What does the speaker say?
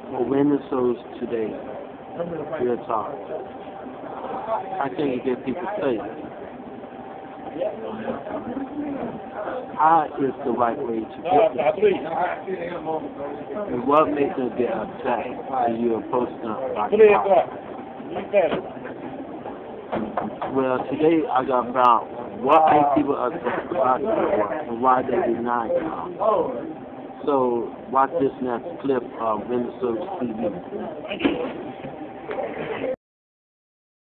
for women's souls today, real talk. I think you get people safe. How is the right way to get them? And what makes them get upset when you approach them about the problem? Well, today I got found what makes people upset about the war and why they deny it. So watch this next clip of Minnesota TV.